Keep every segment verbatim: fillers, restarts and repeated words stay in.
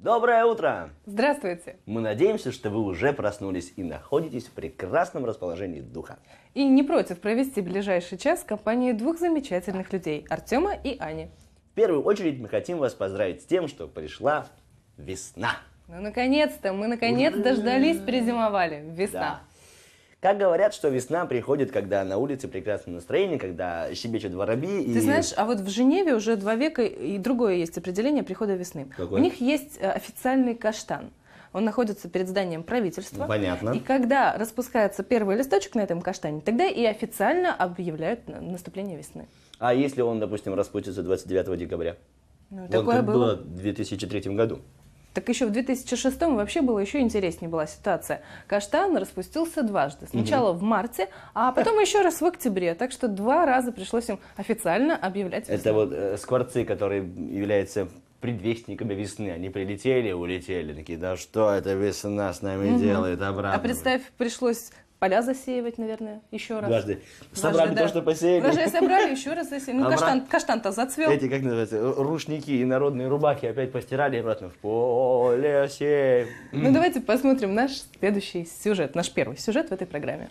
Доброе утро! Здравствуйте! Мы надеемся, что вы уже проснулись и находитесь в прекрасном расположении духа. И не против провести ближайший час в компании двух замечательных людей – Артема и Ани. В первую очередь мы хотим вас поздравить с тем, что пришла весна. Ну, наконец-то, мы наконец дождались, перезимовали. Весна. Да. Как говорят, что весна приходит, когда на улице прекрасное настроение, когда щебечут воробьи. Ты и... знаешь, а вот в Женеве уже два века и другое есть определение прихода весны. Какое? У них есть официальный каштан. Он находится перед зданием правительства. Ну, понятно. И когда распускается первый листочек на этом каштане, тогда и официально объявляют наступление весны. А если он, допустим, распустится двадцать девятого декабря? Ну, вот такое как было. было в две тысячи третьем году. Так еще в две тысячи шестом вообще было еще интереснее была ситуация. Каштан распустился дважды. Сначала угу. в марте, а потом еще раз в октябре. Так что два раза пришлось им официально объявлять весну. Это вот э, скворцы, которые являются предвестниками весны. Они прилетели, улетели. Такие, да что это весна с нами угу. делает обратно. А представь, пришлось поля засеивать, наверное, еще раз. Дважды. Собрали Дважды, то, да. что посеяли. Даже собрали, еще раз засеяли. Ну, Обра... каштан, каштан-то зацвел. Эти, как называется, рушники и народные рубахи опять постирали и обратно в поле сеем. Ну, давайте посмотрим наш следующий сюжет, наш первый сюжет в этой программе.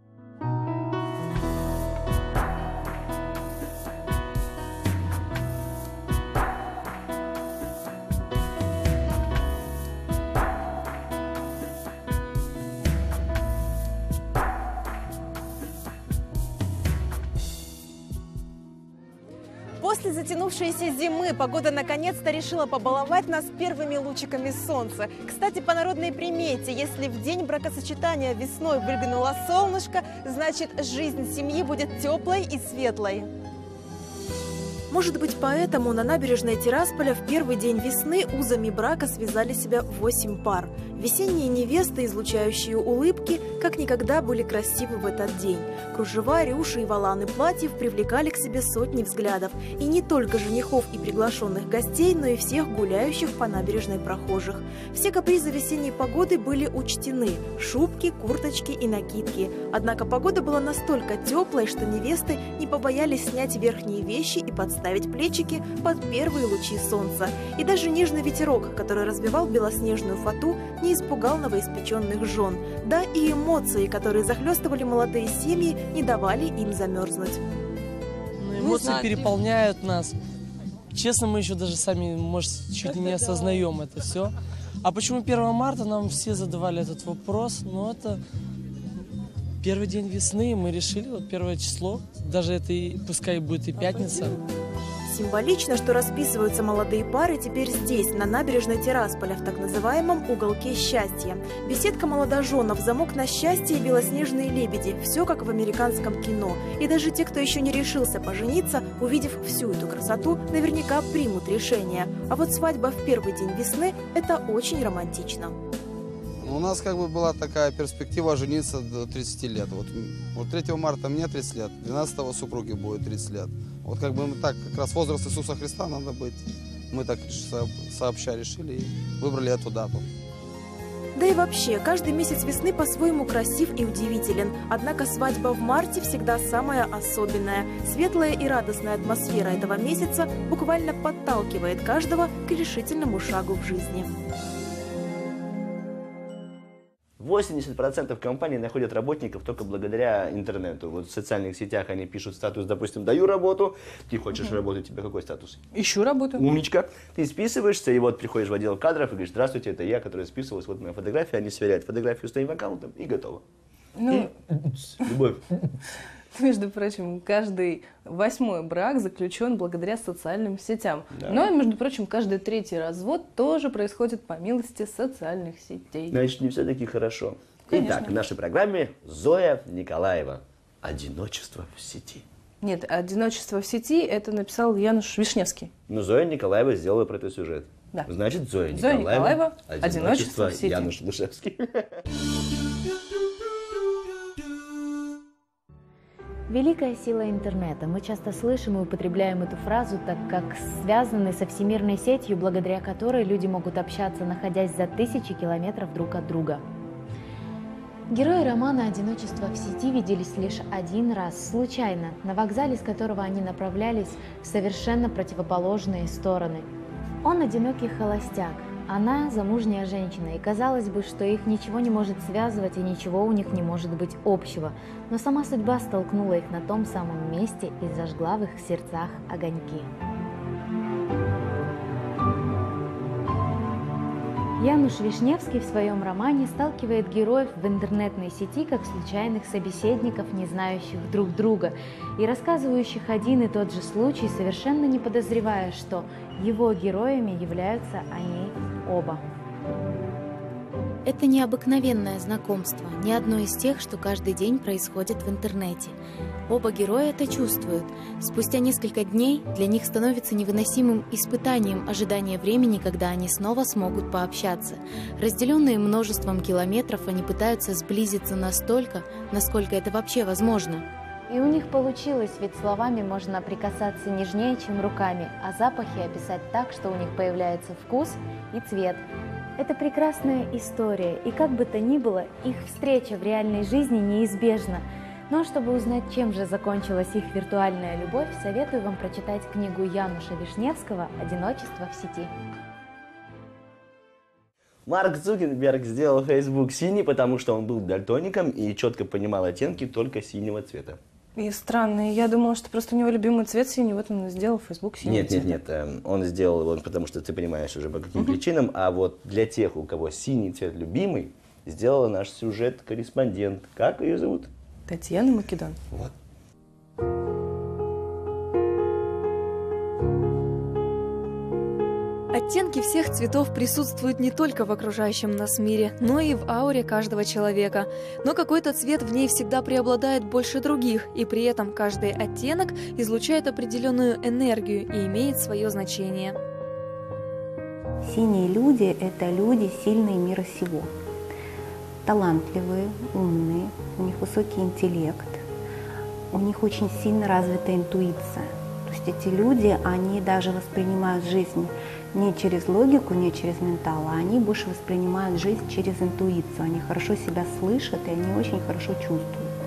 После затянувшейся зимы погода наконец-то решила побаловать нас первыми лучиками солнца. Кстати, по народной примете, если в день бракосочетания весной выглянуло солнышко, значит, жизнь семьи будет теплой и светлой. Может быть, поэтому на набережной Тирасполя в первый день весны узами брака связали себя восемь пар. Весенние невесты, излучающие улыбки, как никогда были красивы в этот день. Кружева, рюши и воланы платьев привлекали к себе сотни взглядов. И не только женихов и приглашенных гостей, но и всех гуляющих по набережной прохожих. Все капризы весенней погоды были учтены – шубки, курточки и накидки. Однако погода была настолько теплой, что невесты не побоялись снять верхние вещи и подставить плечики под первые лучи солнца. И даже нежный ветерок, который развивал белоснежную фату, не испугал новоиспеченных жен. Да и эмоции, которые захлестывали молодые семьи, не давали им замерзнуть. Ну, эмоции переполняют нас. Честно, мы еще даже сами, может, чуть ли не осознаем это все. А почему первого марта, нам все задавали этот вопрос. Ну, это первый день весны, мы решили, вот первое число. Даже это, и, пускай будет и пятница. Символично, что расписываются молодые пары теперь здесь, на набережной Тирасполя, в так называемом уголке счастья. Беседка молодоженов, замок на счастье и белоснежные лебеди. Все как в американском кино. И даже те, кто еще не решился пожениться, увидев всю эту красоту, наверняка примут решение. А вот свадьба в первый день весны – это очень романтично. У нас как бы была такая перспектива жениться до тридцати лет. Вот, вот третьего марта мне тридцать лет, двенадцатого супруги будет тридцать лет. Вот как бы мы так, как раз возраст Иисуса Христа надо быть. Мы так сообща решили и выбрали эту дату. Да и вообще, каждый месяц весны по-своему красив и удивителен. Однако свадьба в марте всегда самая особенная. Светлая и радостная атмосфера этого месяца буквально подталкивает каждого к решительному шагу в жизни. восемьдесят процентов компаний находят работников только благодаря интернету. Вот в социальных сетях они пишут статус, допустим, даю работу, ты хочешь угу. работать, у тебя какой статус? Ищу работу. Умничка. Ты списываешься, и вот приходишь в отдел кадров и говоришь, здравствуйте, это я, который списывалась, вот моя фотография, они сверяют фотографию с твоим аккаунтом, и готово. Ну, и... Любовь. Между прочим, каждый восьмой брак заключен благодаря социальным сетям. Да. Но, между прочим, каждый третий развод тоже происходит по милости социальных сетей. Значит, не все-таки хорошо. Конечно. Итак, в нашей программе Зоя Николаева. Одиночество в сети. Нет, одиночество в сети это написал Януш Вишневский. Но Зоя Николаева сделала про это сюжет. Да. Значит, Зоя, Зоя Николаева, Николаева одиночество, одиночество в сети. Януш Вишневский. Великая сила интернета. Мы часто слышим и употребляем эту фразу, так как связаны со всемирной сетью, благодаря которой люди могут общаться, находясь за тысячи километров друг от друга. Герои романа «Одиночество в сети» виделись лишь один раз, случайно, на вокзале, с которого они направлялись в совершенно противоположные стороны. Он одинокий холостяк, Она замужняя женщина, и казалось бы, что их ничего не может связывать и ничего у них не может быть общего. Но сама судьба столкнула их на том самом месте и зажгла в их сердцах огоньки. Януш Вишневский в своем романе сталкивает героев в интернетной сети как случайных собеседников, не знающих друг друга, и рассказывающих один и тот же случай, совершенно не подозревая, что его героями являются они оба. Это необыкновенное знакомство, не одно из тех, что каждый день происходит в интернете. Оба героя это чувствуют. Спустя несколько дней для них становится невыносимым испытанием ожидания времени, когда они снова смогут пообщаться. Разделенные множеством километров, они пытаются сблизиться настолько, насколько это вообще возможно. И у них получилось, ведь словами можно прикасаться нежнее, чем руками, а запахи описать так, что у них появляется вкус и цвет. Это прекрасная история, и как бы то ни было, их встреча в реальной жизни неизбежна. Но чтобы узнать, чем же закончилась их виртуальная любовь, советую вам прочитать книгу Януша Вишневского «Одиночество в сети». Марк Цукерберг сделал Facebook синий, потому что он был дальтоником и четко понимал оттенки только синего цвета. И странно, я думала, что просто у него любимый цвет синий, вот он сделал Facebook синий. Нет, нет, нет, э, он сделал его, потому что ты понимаешь уже по каким uh-huh. причинам, а вот для тех, у кого синий цвет любимый, сделала наш сюжет-корреспондент. Как ее зовут? Татьяна Македон. Вот. Оттенки всех цветов присутствуют не только в окружающем нас мире, но и в ауре каждого человека. Но какой-то цвет в ней всегда преобладает больше других, и при этом каждый оттенок излучает определенную энергию и имеет свое значение. Синие люди – это люди сильные мира сего. Талантливые, умные, у них высокий интеллект, у них очень сильно развита интуиция. То есть эти люди, они даже воспринимают жизнь не через логику, не через ментал, а они больше воспринимают жизнь через интуицию. Они хорошо себя слышат, и они очень хорошо чувствуют.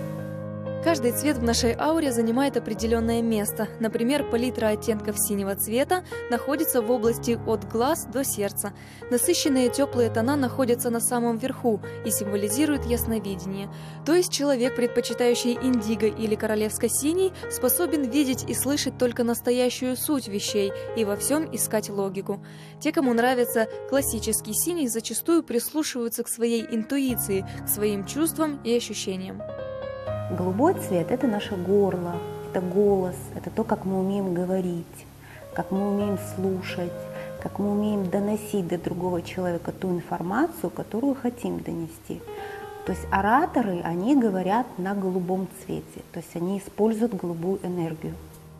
Каждый цвет в нашей ауре занимает определенное место. Например, палитра оттенков синего цвета находится в области от глаз до сердца. Насыщенные теплые тона находятся на самом верху и символизируют ясновидение. То есть человек, предпочитающий индиго или королевско-синий, способен видеть и слышать только настоящую суть вещей и во всем искать логику. Те, кому нравится классический синий, зачастую прислушиваются к своей интуиции, к своим чувствам и ощущениям. Голубой цвет – это наше горло, это голос, это то, как мы умеем говорить, как мы умеем слушать, как мы умеем доносить до другого человека ту информацию, которую хотим донести. То есть ораторы, они говорят на голубом цвете, то есть они используют голубую энергию.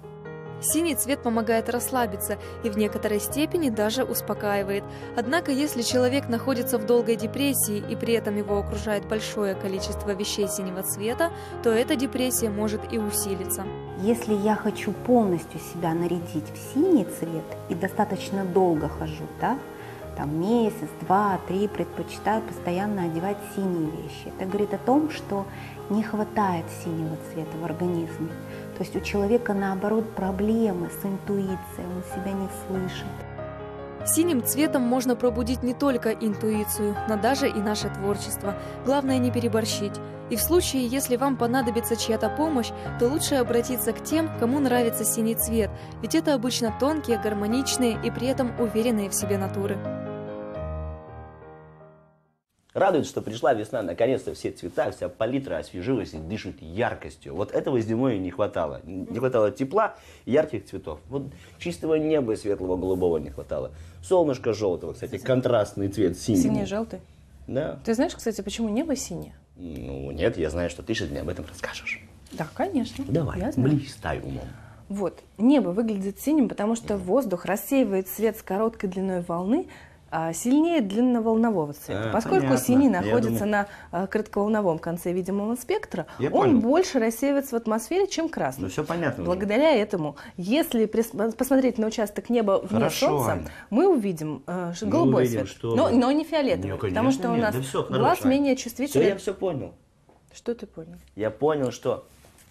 Синий цвет помогает расслабиться и в некоторой степени даже успокаивает. Однако, если человек находится в долгой депрессии и при этом его окружает большое количество вещей синего цвета, то эта депрессия может и усилиться. Если я хочу полностью себя нарядить в синий цвет и достаточно долго хожу, да, там месяц, два, три, предпочитаю постоянно одевать синие вещи. Это говорит о том, что не хватает синего цвета в организме. То есть у человека, наоборот, проблемы с интуицией, он себя не слышит. Синим цветом можно пробудить не только интуицию, но даже и наше творчество. Главное не переборщить. И в случае, если вам понадобится чья-то помощь, то лучше обратиться к тем, кому нравится синий цвет, ведь это обычно тонкие, гармоничные и при этом уверенные в себе натуры. Радует, что пришла весна, наконец-то все цвета, вся палитра освежилась и дышит яркостью. Вот этого зимой не хватало. Не хватало тепла и ярких цветов. Вот чистого неба светлого голубого не хватало. Солнышко желтого, кстати, контрастный цвет синий. Синий-желтый? Да. Ты знаешь, кстати, почему небо синее? Ну нет, я знаю, что ты сейчас мне об этом расскажешь. Да, конечно. Давай, я знаю. блистай умом. Вот, небо выглядит синим, потому что воздух рассеивает свет с короткой длиной волны, сильнее длинноволнового цвета. А, Поскольку понятно. синий Я находится думаю... на коротковолновом конце видимого спектра, Я он понял. больше рассеивается в атмосфере, чем красный. Ну все понятно. Благодаря этому, если прис- посмотреть на участок неба вне Хорошо, солнца, Аня. мы увидим э, Мы голубой увидим, цвет, что- но, но не фиолетовый, Ну, потому конечно, что у нет. нас Да всё, глаз хорошо, Аня. менее Все, чувствителен. я все понял. Что ты понял? Я понял, что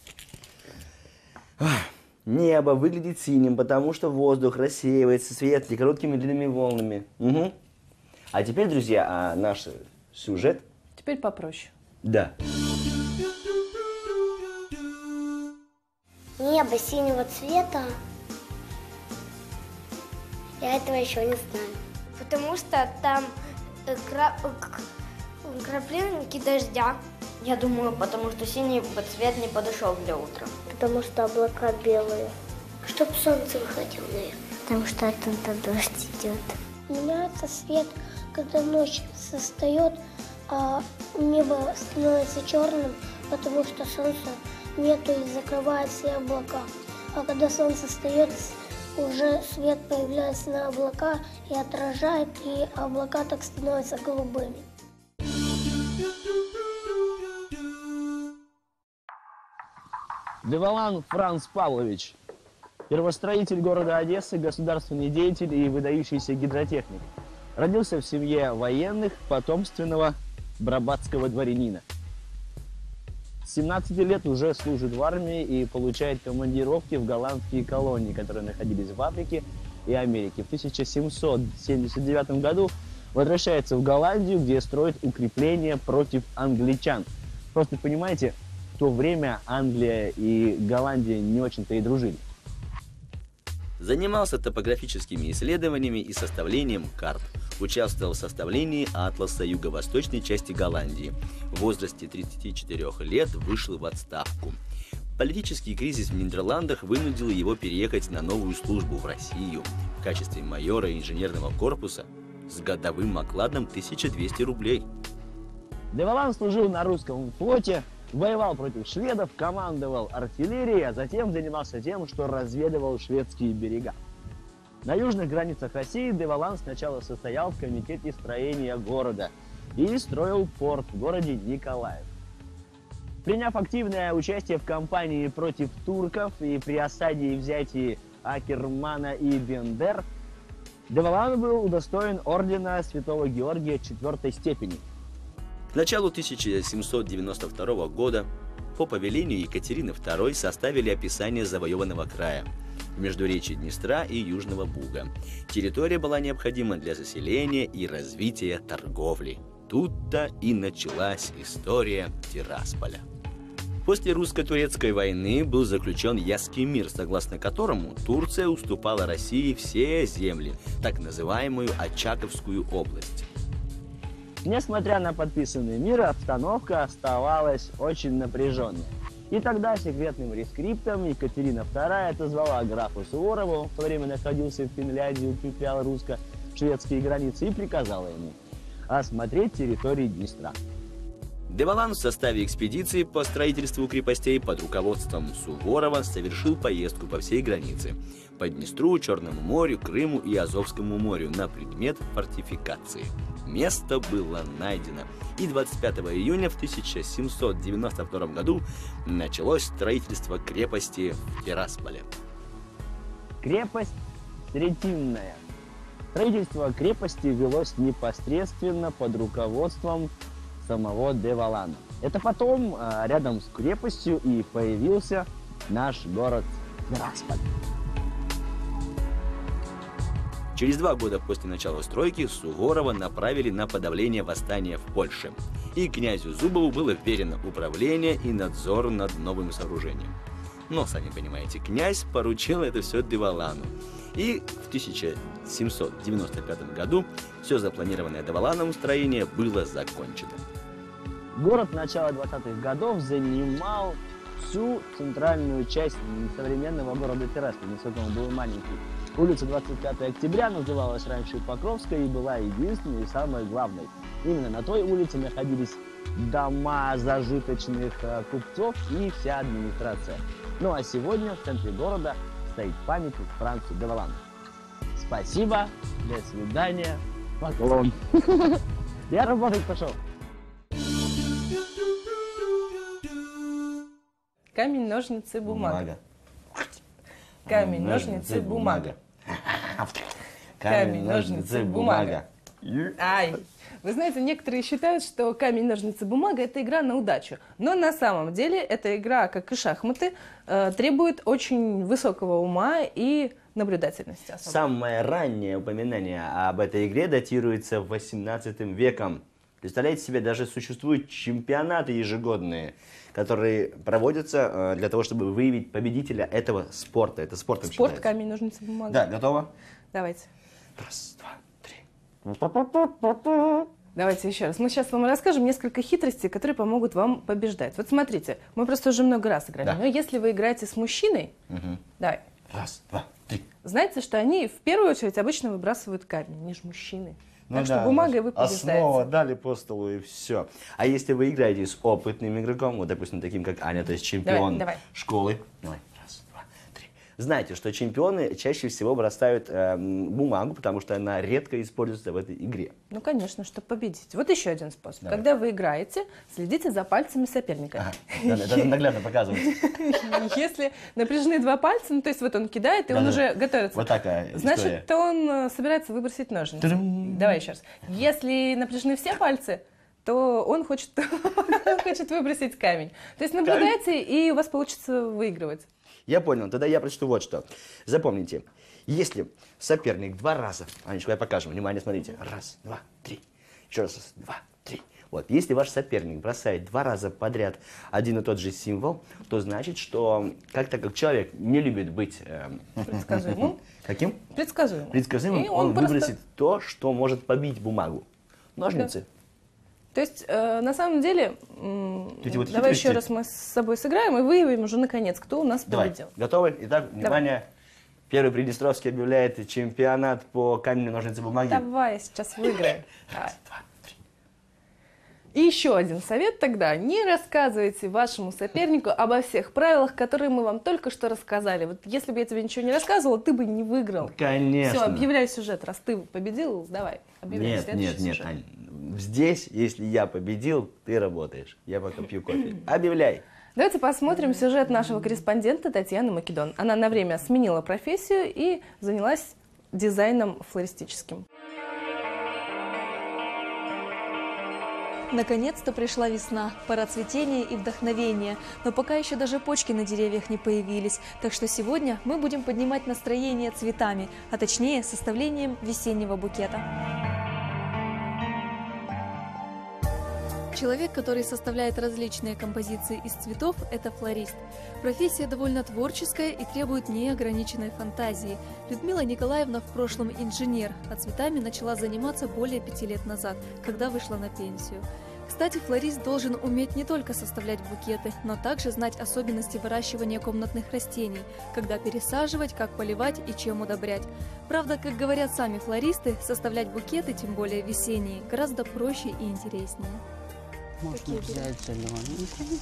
ах, небо выглядит синим, потому что воздух рассеивается светлыми короткими длинными волнами. Угу. А теперь, друзья, а наш сюжет. Теперь попроще. Да. Небо синего цвета. Я этого еще не знаю. Потому что там кра... краплинки дождя. Я думаю, потому что синий цвет не подошел для утра. Потому что облака белые. Чтоб солнце выходило, наверное. Потому что оттуда дождь идет. Меняется свет, когда ночь состает, а небо становится черным, потому что солнца нету и закрывает все облака. А когда солнце встает, уже свет появляется на облака и отражает, и облака так становятся голубыми. де Валан Франц Павлович, первостроитель города Одессы, государственный деятель и выдающийся гидротехник. Родился в семье военных, потомственного брабатского дворянина. С семнадцати лет уже служит в армии и получает командировки в голландские колонии, которые находились в Африке и Америке. В тысяча семьсот семьдесят девятом году возвращается в Голландию, где строит укрепления против англичан. Просто понимаете, в то время Англия и Голландия не очень-то и дружили. Занимался топографическими исследованиями и составлением карт. Участвовал в составлении атласа юго-восточной части Голландии. В возрасте тридцати четырёх лет вышел в отставку. Политический кризис в Нидерландах вынудил его переехать на новую службу в Россию в качестве майора инженерного корпуса с годовым окладом тысяча двести рублей. де Валан служил на русском флоте, воевал против шведов, командовал артиллерией, а затем занимался тем, что разведывал шведские берега. На южных границах России де Валан сначала состоял в комитете строения города и строил порт в городе Николаев. Приняв активное участие в кампании против турков и при осаде и взятии Акермана и Бендер, де Валан был удостоен ордена Святого Георгия четвертой степени. К началу тысяча семьсот девяносто второго года по повелению Екатерины второй составили описание завоеванного края в междуречии Днестра и Южного Буга. Территория была необходима для заселения и развития торговли. Тут-то и началась история Тирасполя. После русско-турецкой войны был заключен Ясский мир, согласно которому Турция уступала России все земли, так называемую Очаковскую область. Несмотря на подписанный мир, обстановка оставалась очень напряженной. И тогда секретным рескриптом Екатерина вторая отозвала графа Суворова, в то время находился в Финляндии, укреплял русско-шведские границы, и приказала ему осмотреть территории Днестра. Де Валан в составе экспедиции по строительству крепостей под руководством Суворова совершил поездку по всей границе – по Днестру, Черному морю, Крыму и Азовскому морю на предмет фортификации. Место было найдено, и двадцать пятого июня в тысяча семьсот девяносто втором году началось строительство крепости в Тирасполе. Крепость Сретинная. Строительство крепости велось непосредственно под руководством самого де Валана. Это потом а, рядом с крепостью и появился наш город Тирасполь. Через два года после начала стройки Суворова направили на подавление восстания в Польше. И князю Зубову было вверено управление и надзор над новым сооружением. Но, сами понимаете, князь поручил это все де Валану. И в тысяча семьсот девяносто пятом году все запланированное де Валаном строение было закончено. Город начала двадцатых годов занимал всю центральную часть современного города Тирасполь, насколько он был маленький. Улица двадцать пятого октября называлась раньше Покровской и была единственной и самой главной. Именно на той улице находились дома зажиточных э, купцов и вся администрация. Ну а сегодня в центре города стоит памятник Францу де Валану. Спасибо, до свидания, поклон. Я работать пошел. Камень, ножницы, бумага. Камень, ножницы, бумага. Камень, ножницы, бумага. Ай! Вы знаете, некоторые считают, что камень, ножницы, бумага – это игра на удачу. Но на самом деле эта игра, как и шахматы, требует очень высокого ума и наблюдательности особо. Самое раннее упоминание об этой игре датируется восемнадцатым веком. Представляете себе, даже существуют чемпионаты ежегодные, которые проводятся для того, чтобы выявить победителя этого спорта. Это спортом Спорт, считается. камень, ножницы, бумага. Да, готово? Давайте. Раз, два, три. Давайте еще раз. Мы сейчас вам расскажем несколько хитростей, которые помогут вам побеждать. Вот смотрите, мы просто уже много раз играли. Да. Но если вы играете с мужчиной, Угу. давай. Раз, два, три. Знаете, что они в первую очередь обычно выбрасывают камень, они же мужчины. Ну так да, что бумагой вы побеждаете. Основа дали по столу и все. А если вы играете с опытным игроком, вот, допустим, таким как Аня, то есть чемпион Давай, давай. школы. Давай. Раз, два, три. Знаете, что чемпионы чаще всего бросают э, бумагу, потому что она редко используется в этой игре. Ну, конечно, чтобы победить. Вот еще один способ. Давай. Когда вы играете, следите за пальцами соперника. Ага. Да, это наглядно показывает. Если напряжены два пальца, ну, то есть вот он кидает, и он Да-да. уже готовится. Вот такая история. Значит, он э, собирается выбросить ножницы. Та-дам. Давай еще раз. Если напряжены все пальцы, то он хочет, он хочет выбросить камень. То есть наблюдайте, и у вас получится выигрывать. Я понял, тогда я прочту вот что. Запомните, если соперник два раза, Анечка, я покажу, внимание, смотрите, раз, два, три, еще раз, раз, два, три. Вот, если ваш соперник бросает два раза подряд один и тот же символ, то значит, что как-то как человек не любит быть э, Предсказуемым. каким? Предсказуемым. Предсказуемым, И он, он просто- выбросит то, что может побить бумагу. Ножницы. То есть, э, на самом деле, м, Эти вот давай хитрости. еще раз мы с собой сыграем и выявим уже наконец, кто у нас Давай, победил. готовы? Итак, внимание, первый Приднестровский объявляет чемпионат по камню, ножницы, бумаге. Давай, сейчас выиграем. Давай. Раз, два, три. И еще один совет тогда. Не рассказывайте вашему сопернику обо всех правилах, которые мы вам только что рассказали. Вот если бы я тебе ничего не рассказывала, ты бы не выиграл. Конечно. Все, объявляй сюжет. Раз ты победил, давай, объявляй Нет, следующий нет, нет, сюжет. Ань. Здесь, если я победил, ты работаешь. Я пока пью кофе. Объявляй. Давайте посмотрим сюжет нашего корреспондента Татьяны Македон. Она на время сменила профессию и занялась дизайном флористическим. Наконец-то пришла весна, пора цветения и вдохновения, но пока еще даже почки на деревьях не появились, так что сегодня мы будем поднимать настроение цветами, а точнее составлением весеннего букета. Человек, который составляет различные композиции из цветов, это флорист. Профессия довольно творческая и требует неограниченной фантазии. Людмила Николаевна в прошлом инженер, а цветами начала заниматься более пяти лет назад, когда вышла на пенсию. Кстати, флорист должен уметь не только составлять букеты, но также знать особенности выращивания комнатных растений, когда пересаживать, как поливать и чем удобрять. Правда, как говорят сами флористы, составлять букеты, тем более весенние, гораздо проще и интереснее. Можно взять зелененький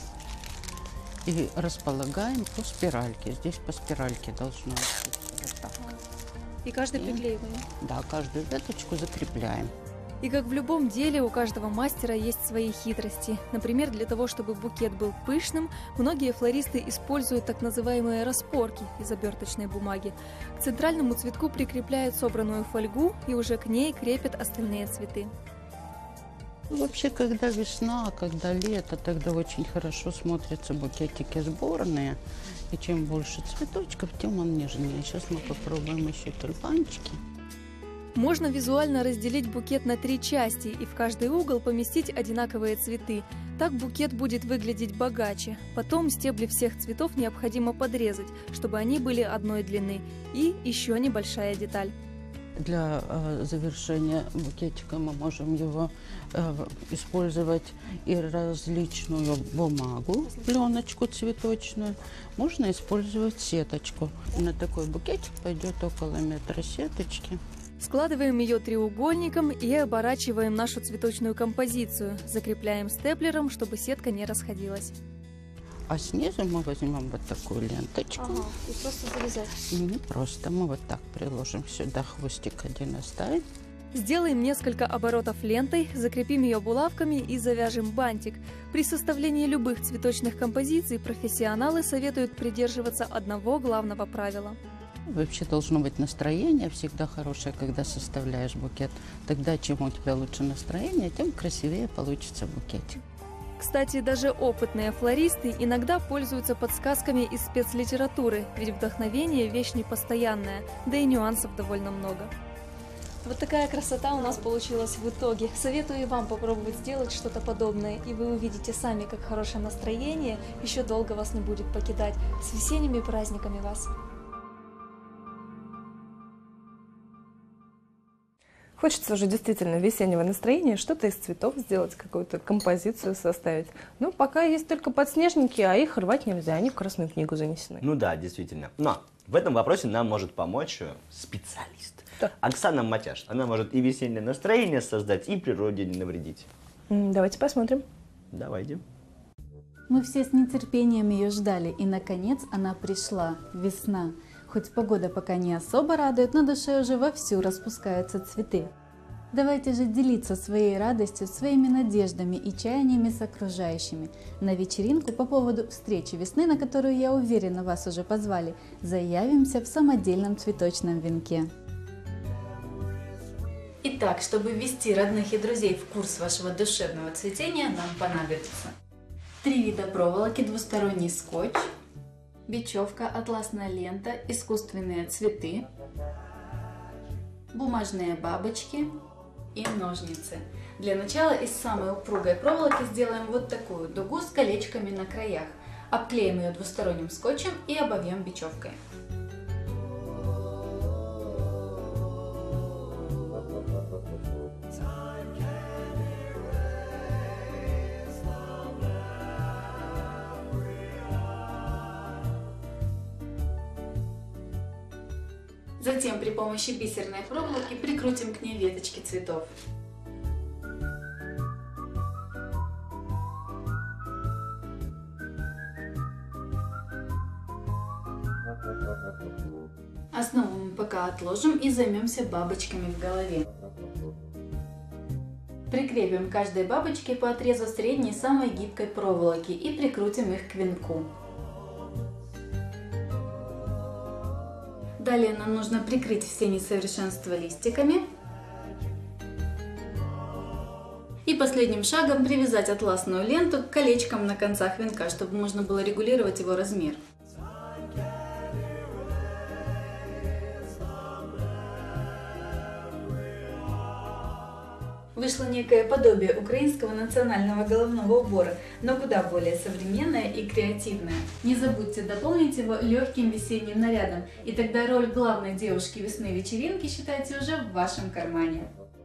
и располагаем по спиральке. Здесь по спиральке должно быть вот так. И каждый И- приклеиваем. Да, каждую веточку закрепляем. И как в любом деле, у каждого мастера есть свои хитрости. Например, для того, чтобы букет был пышным, многие флористы используют так называемые распорки из оберточной бумаги. К центральному цветку прикрепляют собранную фольгу и уже к ней крепят остальные цветы. Вообще, когда весна, когда лето, тогда очень хорошо смотрятся букетики сборные. И чем больше цветочков, тем он нежнее. Сейчас мы попробуем еще тюльпанчики. Можно визуально разделить букет на три части и в каждый угол поместить одинаковые цветы. Так букет будет выглядеть богаче. Потом стебли всех цветов необходимо подрезать, чтобы они были одной длины. И еще небольшая деталь. Для э, завершения букетика мы можем его э, использовать и различную бумагу, пленочку цветочную. Можно использовать сеточку. На такой букетик пойдет около метра сеточки. Складываем ее треугольником и оборачиваем нашу цветочную композицию. Закрепляем степлером, чтобы сетка не расходилась. А снизу мы возьмем вот такую ленточку. Ага, и просто завязать. И не просто. Мы вот так приложим сюда, хвостик один оставим. Сделаем несколько оборотов лентой, закрепим ее булавками и завяжем бантик. При составлении любых цветочных композиций профессионалы советуют придерживаться одного главного правила. Вообще должно быть настроение всегда хорошее, когда составляешь букет. Тогда чем у тебя лучше настроение, тем красивее получится букетик. Кстати, даже опытные флористы иногда пользуются подсказками из спецлитературы, ведь вдохновение – вещь непостоянная, да и нюансов довольно много. Вот такая красота у нас получилась в итоге. Советую и вам попробовать сделать что-то подобное, и вы увидите сами, как хорошее настроение еще долго вас не будет покидать. С весенними праздниками вас! Хочется уже действительно весеннего настроения, что-то из цветов сделать, какую-то композицию составить. Но пока есть только подснежники, а их рвать нельзя, они в Красную книгу занесены. Ну да, действительно. Но в этом вопросе нам может помочь специалист. Да. Оксана Матяш. Она может и весеннее настроение создать, и природе не навредить. Давайте посмотрим. Давайте. Мы все с нетерпением ее ждали, и наконец она пришла. Весна. Хоть погода пока не особо радует, но душе уже вовсю распускаются цветы. Давайте же делиться своей радостью, своими надеждами и чаяниями с окружающими. На вечеринку по поводу встречи весны, на которую, я уверена, вас уже позвали, заявимся в самодельном цветочном венке. Итак, чтобы ввести родных и друзей в курс вашего душевного цветения, нам понадобится три вида проволоки, двусторонний скотч, бечевка, атласная лента, искусственные цветы, бумажные бабочки и ножницы. Для начала из самой упругой проволоки сделаем вот такую дугу с колечками на краях. Обклеим ее двусторонним скотчем и обовьем бечевкой. Затем при помощи бисерной проволоки прикрутим к ней веточки цветов. Основу мы пока отложим и займемся бабочками в голове. Прикрепим к каждой бабочке по отрезу средней самой гибкой проволоки и прикрутим их к венку. Далее нам нужно прикрыть все несовершенства листиками. И последним шагом привязать атласную ленту к колечкам на концах венка, чтобы можно было регулировать его размер. Вышло некое подобие украинского национального головного убора, но куда более современное и креативное. Не забудьте дополнить его легким весенним нарядом, и тогда роль главной девушки весны вечеринки, считайте, уже в вашем кармане.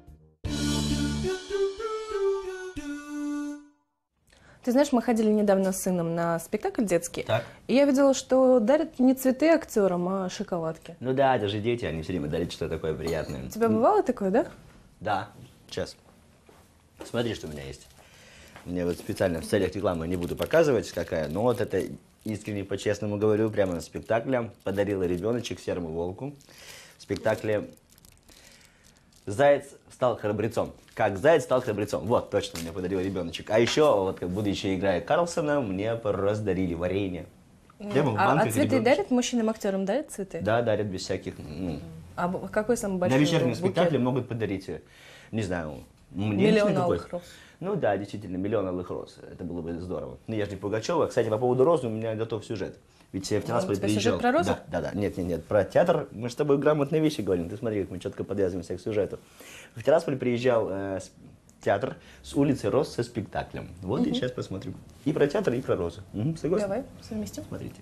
Ты знаешь, мы ходили недавно с сыном на спектакль детский, так. И я видела, что дарят не цветы актерам, а шоколадки. Ну да, это же дети, они все время дарят что-то такое приятное. У тебя бывало такое, да? Да, сейчас. Смотри, что у меня есть. Мне вот специально в целях рекламы не буду показывать, какая, но вот это искренне, по-честному говорю, прямо на спектакле подарила ребеночек серому волку. В спектакле «Заяц стал храбрецом». Как заяц стал храбрецом. Вот, точно мне подарил ребеночек. А еще, вот как будущее играя Карлсона, мне раздарили варенье. Mm. А, а цветы дарят мужчинам-актерам, дарят цветы? Да, дарят без всяких... Ну, а какой самый большой на вечернем букет? спектакле могут подарить, не знаю... Миллион алых роз. Ну да, действительно, миллион алых роз. Это было бы здорово. Ну я же не Пугачева. Кстати, по поводу розы у меня готов сюжет. Ведь я в Тирасполь приезжал. Сюжет про розу? Да, да, да. Нет, нет, нет. Про театр мы с тобой грамотные вещи говорим. Ты смотри, как мы четко подвязываемся к сюжету. В Тирасполь приезжал э, театр с улицы Роз со спектаклем. Вот угу. И сейчас посмотрим. И про театр, и про розу. Угу, согласен? Давай, совместим. Смотрите.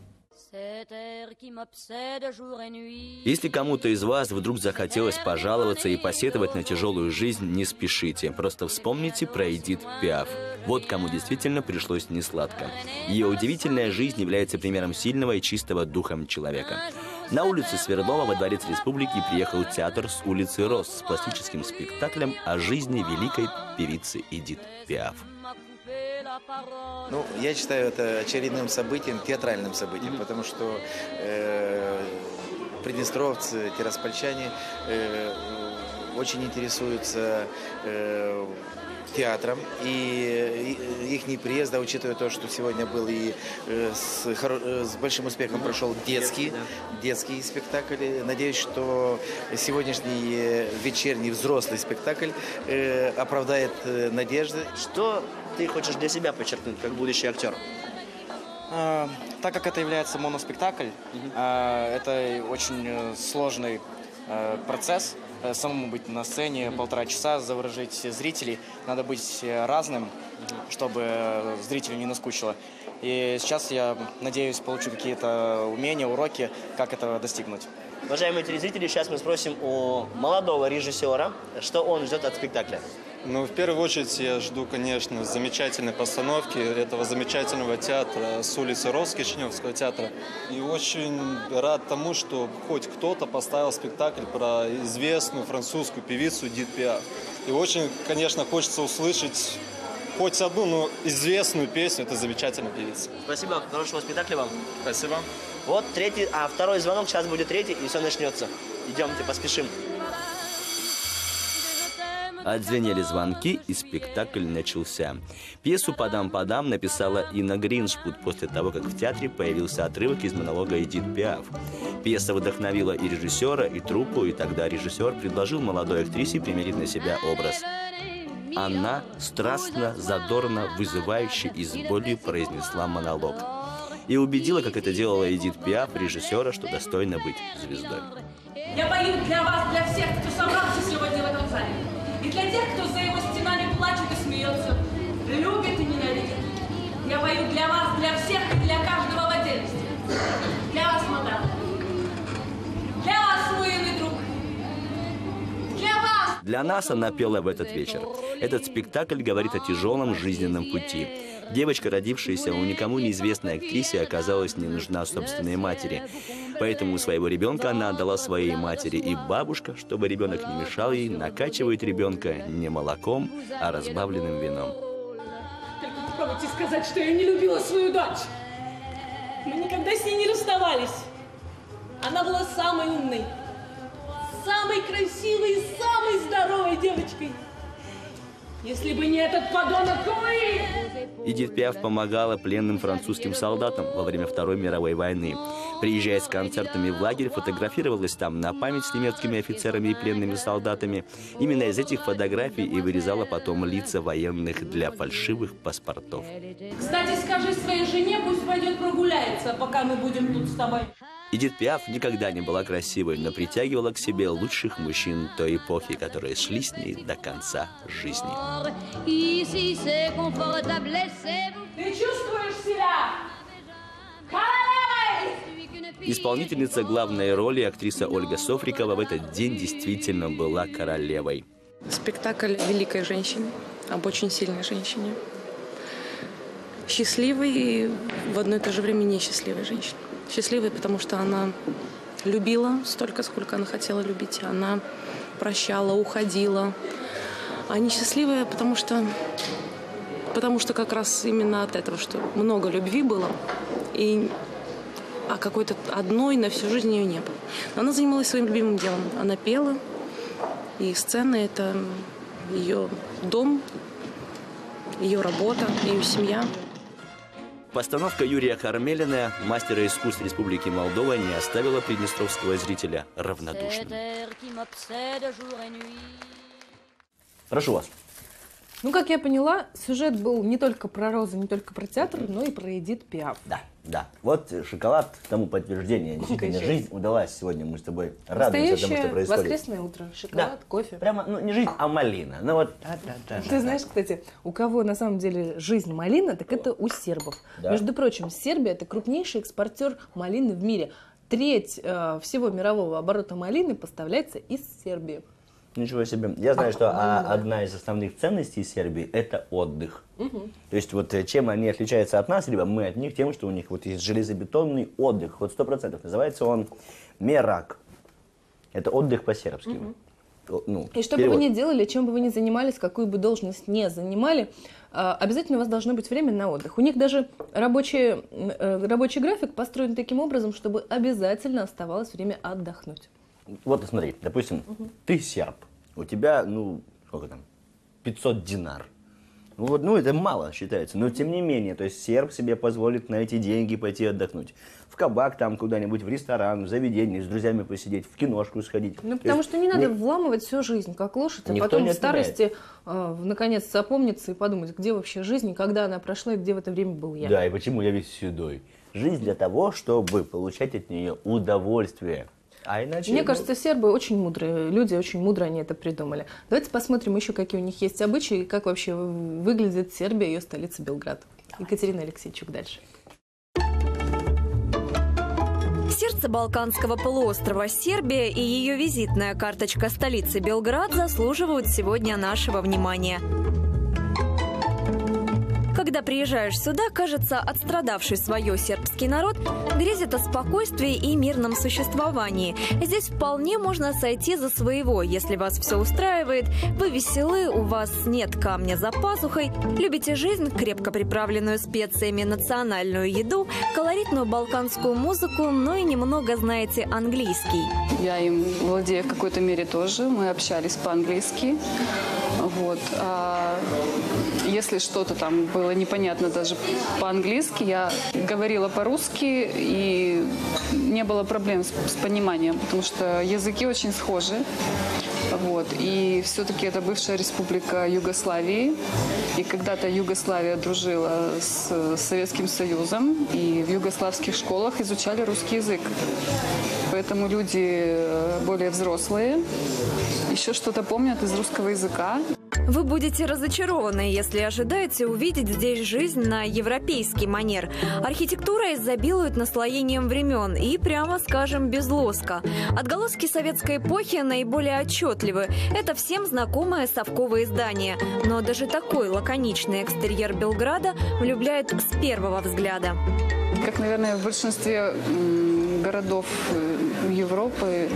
Если кому-то из вас вдруг захотелось пожаловаться и посетовать на тяжелую жизнь, не спешите. Просто вспомните про Эдит Пиаф. Вот кому действительно пришлось несладко. Ее удивительная жизнь является примером сильного и чистого духом человека. На улице Свердлова во Дворец Республики приехал театр с улицы Роз с пластическим спектаклем о жизни великой певицы Эдит Пиаф. Ну, я считаю это очередным событием, театральным событием, потому что э, приднестровцы, тираспольчане э, очень интересуются э, театром, и их приезд, да, учитывая то, что сегодня был и э, с, э, с большим успехом прошел детский, детский спектакль. Надеюсь, что сегодняшний вечерний взрослый спектакль э, оправдает э, надежды. Что ты хочешь для себя подчеркнуть, как будущий актер? А, так как это является моноспектакль, mm-hmm. а, это очень сложный а, процесс. Самому быть на сцене mm-hmm. полтора часа, заворожить зрителей. Надо быть разным, mm-hmm. чтобы зрителю не наскучило. И сейчас я надеюсь, получу какие-то умения, уроки, как этого достигнуть. Уважаемые телезрители, сейчас мы спросим у молодого режиссера, что он ждет от спектакля. Ну, в первую очередь я жду, конечно, замечательной постановки этого замечательного театра с улицы Рос, Кишиневского театра. И очень рад тому, что хоть кто-то поставил спектакль про известную французскую певицу Эдит Пиаф. И очень, конечно, хочется услышать хоть одну, но известную песню этой замечательной певицы. Спасибо, хорошего спектакля вам. Спасибо. Вот третий, а второй звонок, сейчас будет третий, и все начнется. Идемте, поспешим. Отзвенели звонки, и спектакль начался. Пьесу «Падам-падам» написала Инна Гриншпут после того, как в театре появился отрывок из монолога Эдит Пиаф. Пьеса вдохновила и режиссера, и труппу, и тогда режиссер предложил молодой актрисе примерить на себя образ. Она страстно, задорно, вызывающе и с болью произнесла монолог. И убедила, как это делала Эдит Пиаф, режиссера, что достойно быть звездой. Я пою для вас, для всех, кто собрался сегодня в этом зале. И для тех, кто за его стенами плачет и смеется, любит и ненавидит. Я пою для вас, для всех и для каждого в отдельности. Для вас, мадам. Для вас, мой юный друг. Для вас. Для нас она пела в этот вечер. Этот спектакль говорит о тяжелом жизненном пути. Девочка, родившаяся у никому неизвестной актрисе, оказалась не нужна собственной матери. Поэтому своего ребенка она отдала своей матери. И бабушка, чтобы ребенок не мешал ей, накачивает ребенка не молоком, а разбавленным вином. Только попробуйте сказать, что я не любила свою дочь. Мы никогда с ней не расставались. Она была самой умной, самой красивой и самой здоровой девочкой. Если бы не этот подонок Луи! Эдит Пиаф помогала пленным французским солдатам во время Второй мировой войны. Приезжая с концертами в лагерь, фотографировалась там на память с немецкими офицерами и пленными солдатами. Именно из этих фотографий и вырезала потом лица военных для фальшивых паспортов. Кстати, скажи своей жене, пусть пойдет прогуляется, пока мы будем тут с тобой. Эдит Пиаф никогда не была красивой, но притягивала к себе лучших мужчин той эпохи, которые шли с ней до конца жизни. Ты чувствуешь себя королевой? Исполнительница главной роли, актриса Ольга Софрикова, в этот день действительно была королевой. Спектакль о великой женщине, об очень сильной женщине. Счастливой и в одно и то же время несчастливой женщине. Счастливой, потому что она любила столько, сколько она хотела любить. Она прощала, уходила. А несчастливая, потому что, потому что как раз именно от этого, что много любви было, и, а какой-то одной на всю жизнь ее не было. Она занималась своим любимым делом. Она пела, и сцена – это ее дом, ее работа, ее семья. Постановка Юрия Хармелина, мастера искусств Республики Молдова, не оставила приднестровского зрителя равнодушным. Прошу вас. Ну, как я поняла, сюжет был не только про розы, не только про театр, но и про Эдит Пиаф. Да, да. Вот шоколад тому подтверждение. Действительно, жизнь удалась сегодня. Мы с тобой радуемся тому, что происходит. Воскресное утро. Шоколад, да. кофе. Прямо, ну, не жизнь, а малина. Ну, вот. Да, да, да, Ты да, знаешь, да. кстати, у кого на самом деле жизнь малина, так это у сербов. Да. Между прочим, Сербия – это крупнейший экспортер малины в мире. Треть э, всего мирового оборота малины поставляется из Сербии. Ничего себе. Я знаю, что а, одна из основных ценностей Сербии – это отдых. Угу. То есть вот чем они отличаются от нас, либо мы от них, тем, что у них вот есть железобетонный отдых, вот сто процентов. Называется он мерак. Это отдых по-сербски. Угу. Ну, И что бы вы ни делали, чем бы вы ни занимались, какую бы должность ни занимали, обязательно у вас должно быть время на отдых. У них даже рабочий, рабочий график построен таким образом, чтобы обязательно оставалось время отдохнуть. Вот смотри, допустим, угу. ты серб, у тебя, ну, сколько там, пятьсот динар. Ну, вот, ну, это мало считается, но тем не менее, то есть серб себе позволит на эти деньги пойти отдохнуть. В кабак там куда-нибудь, в ресторан, в заведение, с друзьями посидеть, в киношку сходить. Ну, потому есть, что не надо не... вламывать всю жизнь, как лошадь, а Никто потом не в старости э, наконец опомниться и подумать, где вообще жизнь, и когда она прошла, и где в это время был я. Да, и почему я весь седой. Жизнь для того, чтобы получать от нее удовольствие. А иначе... Мне ну... кажется, сербы очень мудрые люди, очень мудро они это придумали. Давайте посмотрим еще, какие у них есть обычаи, и как вообще выглядит Сербия, ее столица Белград. Екатерина Алексейчук дальше. Сердце Балканского полуострова Сербия и ее визитная карточка столицы Белград заслуживают сегодня нашего внимания. Когда приезжаешь сюда, кажется, отстрадавший свое сербский народ грезит о спокойствии и мирном существовании. Здесь вполне можно сойти за своего, если вас все устраивает, вы веселы, у вас нет камня за пазухой, любите жизнь, крепко приправленную специями, национальную еду, колоритную балканскую музыку, но и немного знаете английский. Я им владею в какой-то мере тоже, мы общались по-английски. Вот. А если что-то там было непонятно даже по-английски, я говорила по-русски, и не было проблем с, с пониманием, потому что языки очень схожи. Вот. И все-таки это бывшая республика Югославии. И когда-то Югославия дружила с Советским Союзом, и в югославских школах изучали русский язык. Поэтому люди более взрослые еще что-то помнят из русского языка. Вы будете разочарованы, если ожидаете увидеть здесь жизнь на европейский манер. Архитектура изобилует наслоением времен и, прямо скажем, без лоска. Отголоски советской эпохи наиболее отчетливы. Это всем знакомые совковые здания. Но даже такой лаконичный экстерьер Белграда влюбляет с первого взгляда. Как, наверное, в большинстве городов Европы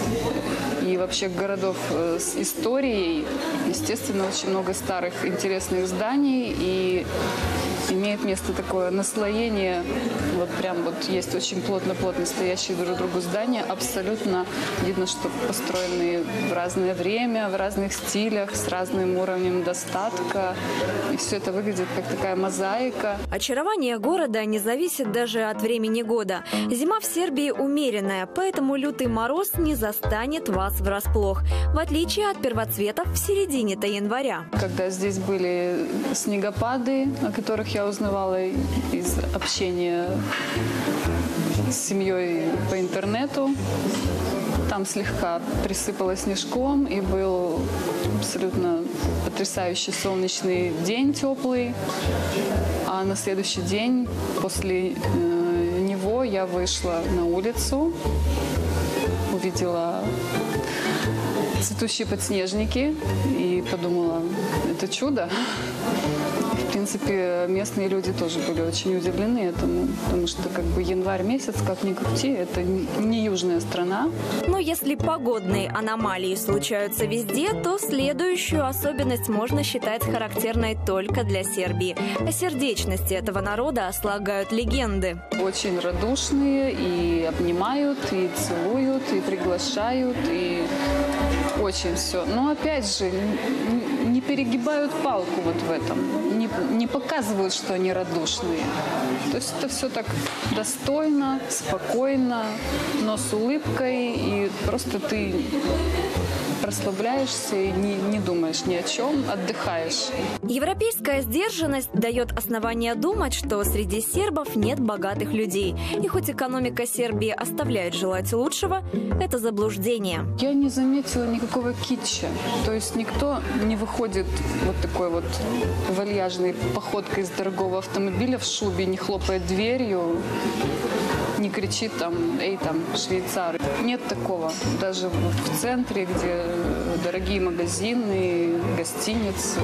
и вообще городов с историей, естественно, очень много старых интересных зданий, и имеет место такое наслоение. Вот прям вот есть очень плотно-плотно стоящие друг другу здания. Абсолютно видно, что построены в разное время, в разных стилях, с разным уровнем достатка. И все это выглядит как такая мозаика. Очарование города не зависит даже от времени года. Зима в Сербии умеренная, поэтому лютый мороз не застанет вас врасплох. В отличие от первоцветов в середине-то января. Когда здесь были снегопады, о которых я узнавала из общения с семьей по интернету, там слегка присыпало снежком, и был абсолютно потрясающий солнечный день, теплый. А на следующий день после э, него я вышла на улицу, увидела цветущие подснежники и подумала, это чудо. В принципе, местные люди тоже были очень удивлены этому, потому что как бы январь месяц, как ни крути, это не южная страна. Но если погодные аномалии случаются везде, то следующую особенность можно считать характерной только для Сербии. О сердечности этого народа слагают легенды. Очень радушные, и обнимают, и целуют, и приглашают, и очень все. Но опять же, не перегибают палку вот в этом, не, не показывают, что они радушные. То есть это все так достойно, спокойно, но с улыбкой, и просто ты расслабляешься и не, не думаешь ни о чем, отдыхаешь. Европейская сдержанность дает основание думать, что среди сербов нет богатых людей. И хоть экономика Сербии оставляет желать лучшего, это заблуждение. Я не заметила никакого китча. То есть никто не выходит вот такой вот вальяжной походкой из дорогого автомобиля в шубе, не хлопает дверью, не кричит там, эй, там, швейцар. Нет такого. Даже в центре, где дорогие магазины, гостиницы.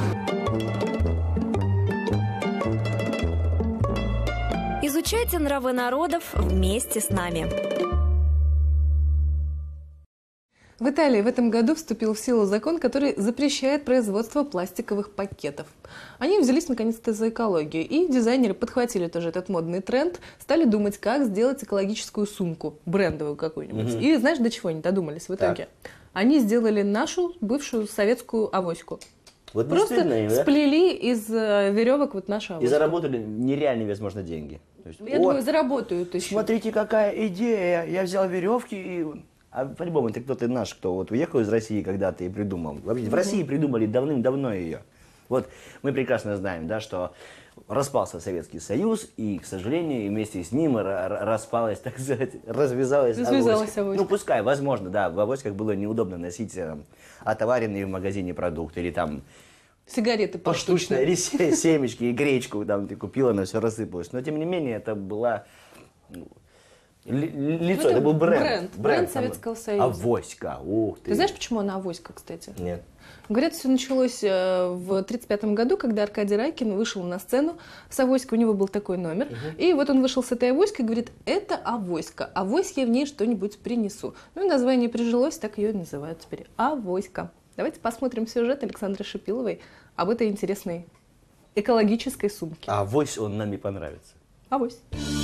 Изучайте нравы народов вместе с нами. В Италии в этом году вступил в силу закон, который запрещает производство пластиковых пакетов. Они взялись наконец-то за экологию, и дизайнеры подхватили тоже этот модный тренд, стали думать, как сделать экологическую сумку, брендовую какую-нибудь. Мгм. И знаешь, до чего они додумались в итоге? Так. Они сделали нашу бывшую советскую авоську. Вот не Просто стыдно им, да? сплели из э, веревок вот нашу И авоську. заработали нереальные, возможно, деньги. То есть, Я «О, думаю, заработают еще. смотрите, какая идея, я взял веревки и... А по-любому, это кто-то наш, кто вот уехал из России когда-то и придумал. Вообще, в Мгм. России придумали давным-давно ее. Вот мы прекрасно знаем, да, что распался Советский Союз, и, к сожалению, вместе с ним р- р- распалась, так сказать, развязалась, Развязалась авоська. авоська. Ну, пускай, возможно, да, в авоськах было неудобно носить э, отоваренные в магазине продукты или там Сигареты поштучно, поштучно. или се- семечки и гречку там ты купила, но все рассыпалось. Но, тем не менее, это была... ну, ли- ли- лицо, Ну, это, это был бренд. бренд, бренд там. Советского Союза. Авоська, ух ты. Ты знаешь, почему она авоська, кстати? Нет. Говорят, все началось э, в тридцать пятом году, когда Аркадий Райкин вышел на сцену с авоськой, у него был такой номер. И вот он вышел с этой авоськой и говорит, это авоська, авось я в ней что-нибудь принесу. Ну и название прижилось, так ее и называют теперь, авоська. Давайте посмотрим сюжет Александры Шипиловой об этой интересной экологической сумке. А авось он нам не понравится. Авось.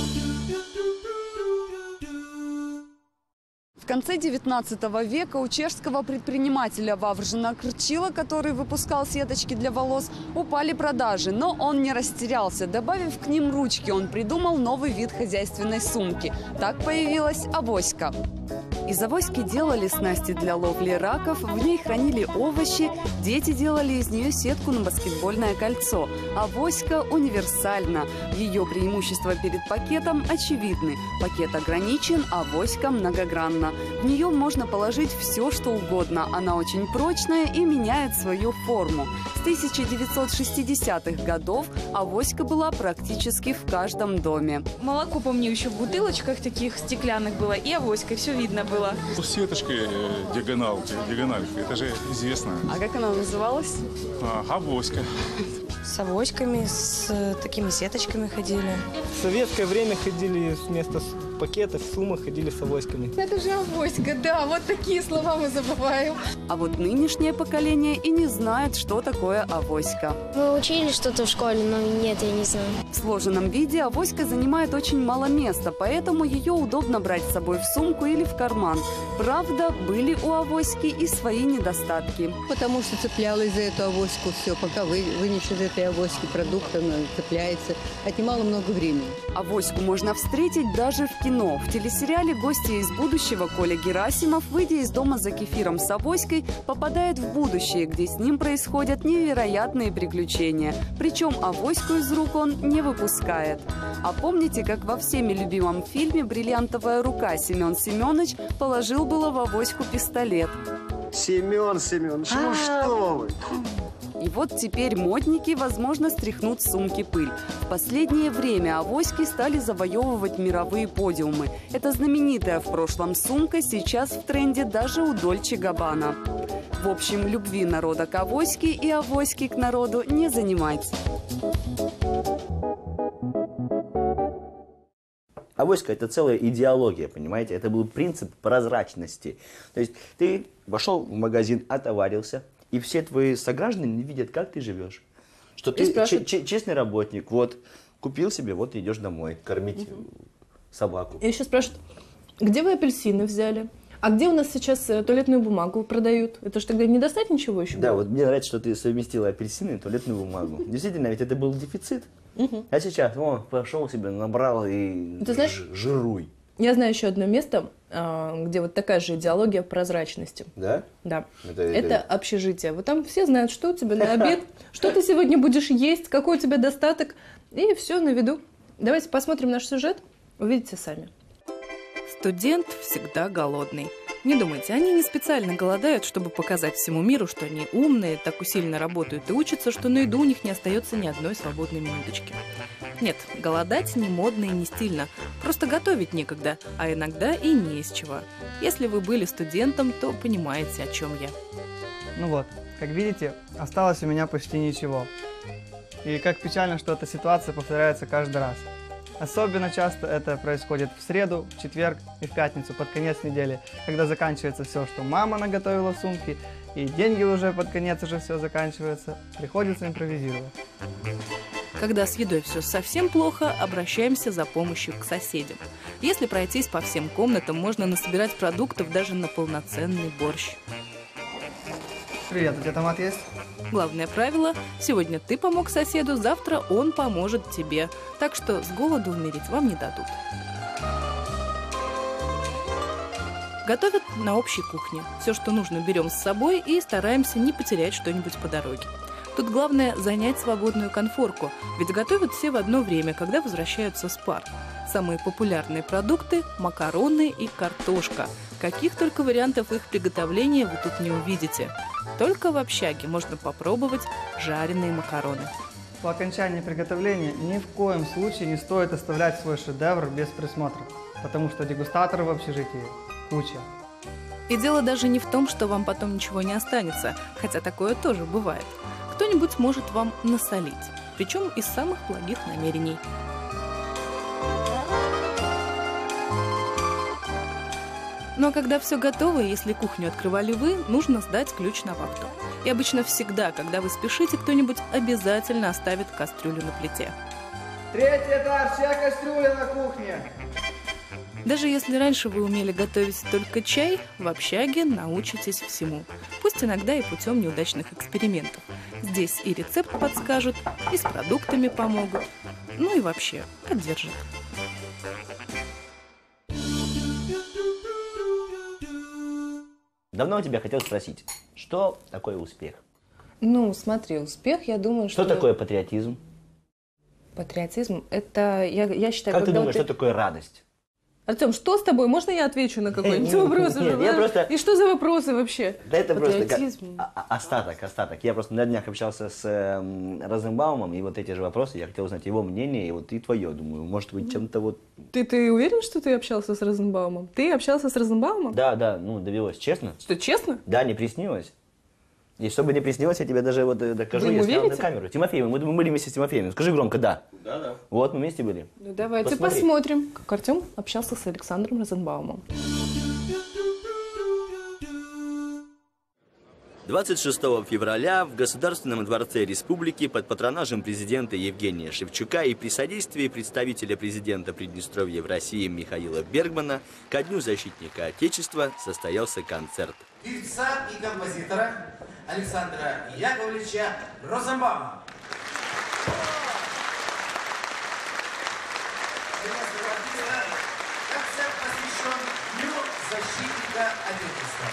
В конце девятнадцатого века у чешского предпринимателя Вавржина Крчила, который выпускал сеточки для волос, упали продажи, но он не растерялся. Добавив к ним ручки, он придумал новый вид хозяйственной сумки. Так появилась авоська. Из авоськи делали снасти для ловли раков, в ней хранили овощи, дети делали из нее сетку на баскетбольное кольцо. Авоська универсальна. Ее преимущества перед пакетом очевидны. Пакет ограничен, авоська многогранна. В нее можно положить все, что угодно. Она очень прочная и меняет свою форму. С тысяча девятьсот шестидесятых годов авоська была практически в каждом доме. Молоко, помню, еще в бутылочках таких стеклянных было, и авоськой все видно было. Сеточкой э, диагоналкой, диагональкой, это же известно. А как она называлась? А, авоська. С авоськами, с э, такими сеточками ходили. В советское время ходили вместо с- пакетов, сумок ходили с авоськами. Это же авоська, да, вот такие слова мы забываем. А вот нынешнее поколение и не знает, что такое авоська. Мы учили что-то в школе, но нет, я не знаю. В сложенном виде авоська занимает очень мало места, поэтому ее удобно брать с собой в сумку или в карман. Правда, были у авоськи и свои недостатки. Потому что цеплялась за эту авоську все, пока вы, вынешь из этой авоськи продукт, она цепляется. Отнимало много времени. Авоську можно встретить даже в кино. В телесериале «Гости из будущего» Коля Герасимов, выйдя из дома за кефиром с авоськой, попадает в будущее, где с ним происходят невероятные приключения. Причем авоську из рук он не выпускает. А помните, как во всеми любимом фильме «Бриллиантовая рука» Семен Семенович положил было в авоську пистолет? Семен Семенович, ну что вы? И вот теперь модники, возможно, стряхнут с сумки пыль. В последнее время авоськи стали завоевывать мировые подиумы. Это знаменитая в прошлом сумка сейчас в тренде даже у Дольче Габбана. В общем, любви народа к авоське и авоськи к народу не занимать. Авоська – это целая идеология, понимаете? Это был принцип прозрачности. То есть ты вошел в магазин, отоварился, и все твои сограждане видят, как ты живешь. Что И ты спрашивают- че- че- честный работник, вот, купил себе, вот идешь домой кормить собаку. И еще спрашивают, где вы апельсины взяли? А где у нас сейчас э, туалетную бумагу продают? Это же тогда не достать ничего еще? Да, вот мне нравится, что ты совместила апельсины и туалетную бумагу. Действительно, ведь это был дефицит. Мгм. А сейчас, о, пошел себе, набрал и Ты знаешь- ж- жируй. Я знаю еще одно место, а, где вот такая же идеология прозрачности. Да? Да. Это- Это, это- общежитие. Вот там все знают, что у тебя на обед, что ты сегодня будешь есть, какой у тебя достаток. И все на виду. Давайте посмотрим наш сюжет. Увидите сами. Студент всегда голодный. Не думайте, они не специально голодают, чтобы показать всему миру, что они умные, так усиленно работают и учатся, что на еду у них не остается ни одной свободной минуточки. Нет, голодать не модно и не стильно. Просто готовить некогда, а иногда и не из чего. Если вы были студентом, то понимаете, о чем я. Ну вот, как видите, осталось у меня почти ничего. И как печально, что эта ситуация повторяется каждый раз. Особенно часто это происходит в среду, в четверг и в пятницу, под конец недели, когда заканчивается все, что мама наготовила в сумке, и деньги уже под конец уже все заканчивается, приходится импровизировать. Когда с едой все совсем плохо, обращаемся за помощью к соседям. Если пройтись по всем комнатам, можно насобирать продуктов даже на полноценный борщ. Привет, у тебя томат есть? Главное правило – сегодня ты помог соседу, завтра он поможет тебе. Так что с голоду умереть вам не дадут. Готовят на общей кухне. Все, что нужно, берем с собой и стараемся не потерять что-нибудь по дороге. Тут главное занять свободную конфорку, ведь готовят все в одно время, когда возвращаются с пар. Самые популярные продукты – макароны и картошка. Каких только вариантов их приготовления вы тут не увидите. Только в общаге можно попробовать жареные макароны. По окончании приготовления ни в коем случае не стоит оставлять свой шедевр без присмотра, потому что дегустаторов в общежитии куча. И дело даже не в том, что вам потом ничего не останется, хотя такое тоже бывает. Кто-нибудь может вам насолить, причем из самых благих намерений. Ну а когда все готово, если кухню открывали вы, нужно сдать ключ на вахту. И обычно всегда, когда вы спешите, кто-нибудь обязательно оставит кастрюлю на плите. Третий этаж, вся кастрюля на кухне. Даже если раньше вы умели готовить только чай, в общаге научитесь всему. Пусть иногда и путем неудачных экспериментов. Здесь и рецепт подскажут, и с продуктами помогут. Ну и вообще, поддержат. Давно у тебя хотел спросить, что такое успех? Ну, смотри, успех, я думаю, что... Что такое патриотизм? Патриотизм, это, я, я считаю... Как ты думаешь, ты... что такое радость? Артем, что с тобой? Можно я отвечу на какой-нибудь вопрос? Нет, я просто... И что за вопросы вообще? Да это просто как... остаток, остаток. Я просто на днях общался с э, Розенбаумом, и вот эти же вопросы, я хотел узнать его мнение, и вот и твое, думаю, может быть, чем-то вот... Ты, ты уверен, что ты общался с Розенбаумом? Ты общался с Розенбаумом? Да, да, ну, довелось. Честно? Что, честно? Да, не приснилось. И чтобы не приснилось, я тебе даже вот докажу, я снял на камеру. Тимофеем, мы, мы были вместе с Тимофеем. Скажи громко «да». Да, да. Вот, мы вместе были. Ну давайте Посмотри. посмотрим, как Артем общался с Александром Розенбаумом. двадцать шестого февраля в Государственном дворце Республики под патронажем президента Евгения Шевчука и при содействии представителя президента Приднестровья в России Михаила Бергмана ко Дню защитника Отечества состоялся концерт. Певца и композитора Александра Яковлевича Розенбаума. Концерт посвящен Дню защитника Отечества.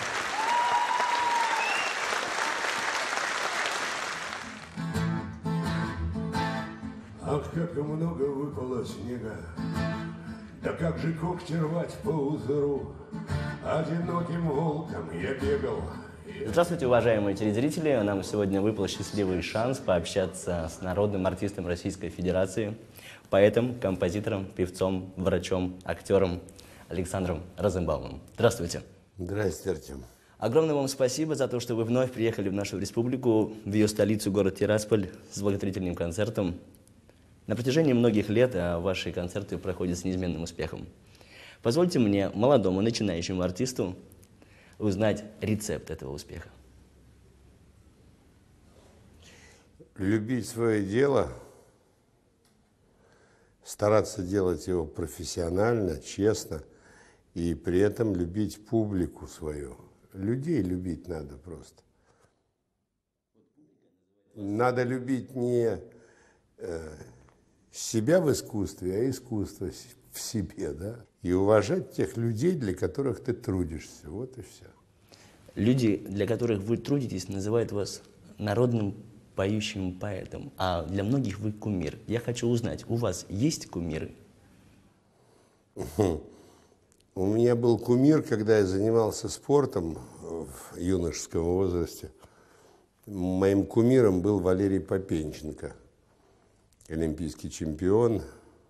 Ах, как много выпало снега, да как же когти рвать по узору, одиноким волком я бегал. Здравствуйте, уважаемые телезрители! Нам сегодня выпал счастливый шанс пообщаться с народным артистом Российской Федерации, поэтом, композитором, певцом, врачом, актером Александром Розенбаумом. Здравствуйте! Здравствуйте, Артем. Огромное вам спасибо за то, что вы вновь приехали в нашу республику, в ее столицу, город Тирасполь, с благотворительным концертом. На протяжении многих лет ваши концерты проходят с неизменным успехом. Позвольте мне, молодому начинающему артисту, узнать рецепт этого успеха. Любить свое дело, стараться делать его профессионально, честно, и при этом любить публику свою. Людей любить надо просто. Надо любить не э, себя в искусстве, а искусство в себе, да? И уважать тех людей, для которых ты трудишься. Вот и все. Люди, для которых вы трудитесь, называют вас народным поющим поэтом, а для многих вы кумир. Я хочу узнать, у вас есть кумиры? У меня был кумир, когда я занимался спортом в юношеском возрасте. Моим кумиром был Валерий Попенченко, олимпийский чемпион,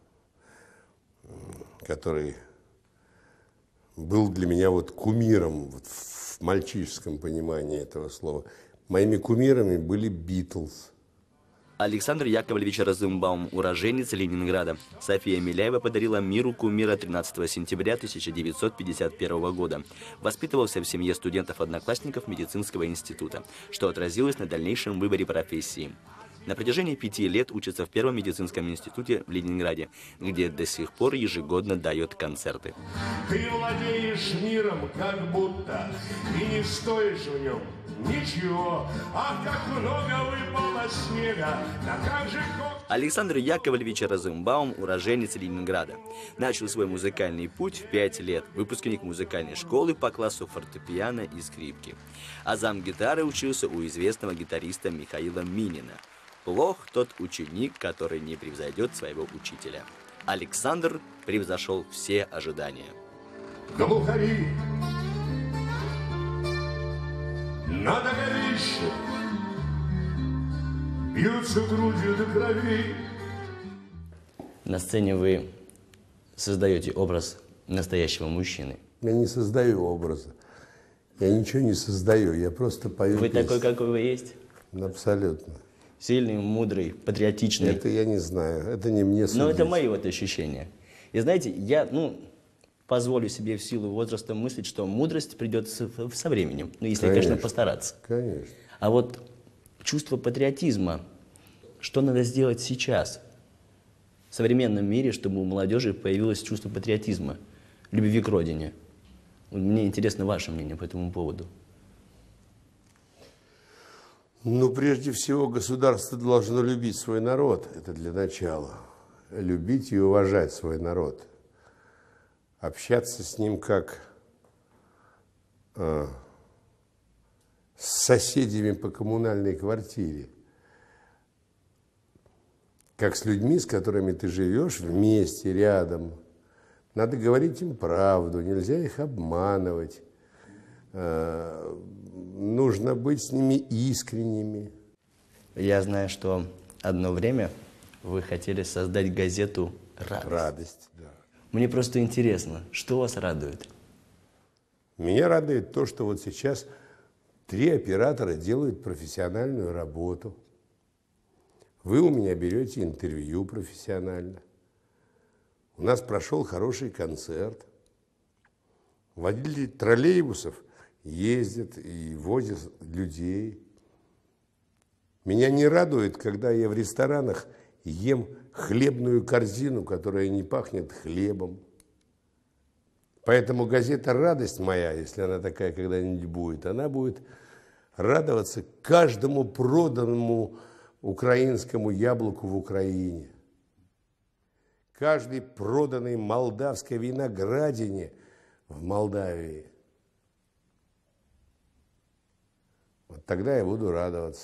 который был для меня вот кумиром вот в мальчишеском понимании этого слова. Моими кумирами были Битлз, Александр Яковлевич Розенбаум, уроженец Ленинграда. София Миляева подарила миру кумира тринадцатого сентября тысяча девятьсот пятьдесят первого года. Воспитывался в семье студентов-одноклассников медицинского института, что отразилось на дальнейшем выборе профессии. На протяжении пяти лет учится в Первом медицинском институте в Ленинграде, где до сих пор ежегодно дает концерты. Ты владеешь миром, как будто, и не стоишь в нем ничего. Ах, как много выпало снега, да как же... Александр Яковлевич Розенбаум, уроженец Ленинграда. Начал свой музыкальный путь в пять лет, выпускник музыкальной школы по классу фортепиано и скрипки. А замгитары учился у известного гитариста Михаила Минина. Плох тот ученик, который не превзойдет своего учителя. Александр превзошел все ожидания. Глухари на договище бьются грудью до крови. На сцене вы создаете образ настоящего мужчины. Я не создаю образа. Я ничего не создаю, я просто пою Вы песни. такой, какой вы есть? Абсолютно. Сильный, мудрый, патриотичный. Это я не знаю, это не мне судить. Но это мои вот ощущения. И знаете, я, ну, позволю себе в силу возраста мыслить, что мудрость придет со, со временем. Ну, если, конечно, конечно, постараться. Конечно. А вот чувство патриотизма, что надо сделать сейчас в современном мире, чтобы у молодежи появилось чувство патриотизма, любви к родине? Мне интересно ваше мнение по этому поводу. Ну, прежде всего, государство должно любить свой народ, это для начала. Любить и уважать свой народ. Общаться с ним как э, с соседями по коммунальной квартире. Как с людьми, с которыми ты живешь вместе, рядом. Надо говорить им правду, нельзя их обманывать. Э, нужно быть с ними искренними. Я знаю, что одно время вы хотели создать газету «Радость». «Радость», да. Мне просто интересно, что вас радует? Меня радует то, что вот сейчас три оператора делают профессиональную работу. Вы у меня берете интервью профессионально. У нас прошел хороший концерт. Водители троллейбусов ездят и возят людей. Меня не радует, когда я в ресторанах ем хлебную корзину, которая не пахнет хлебом. Поэтому газета «Радость» моя, если она такая когда-нибудь будет, она будет радоваться каждому проданному украинскому яблоку в Украине, каждой проданной молдавской виноградине в Молдавии. Вот тогда я буду радоваться.